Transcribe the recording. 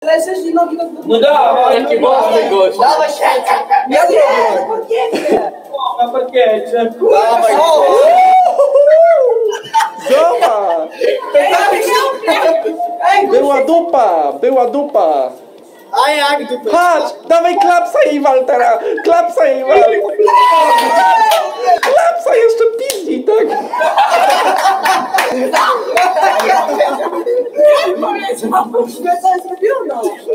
Leżysz i nogi do góry. No dawaj, jaki mocny gość. Dawaj się! Ja nie, podjęcie. Na parkiecie. Dawaj się! Zobacz! Była dupa. A jak tu? Patrz, dawaj klapsa jej wal teraz. Klapsa jej wal. Klapsa jeszcze piździ, tak? Co jest zrobiono?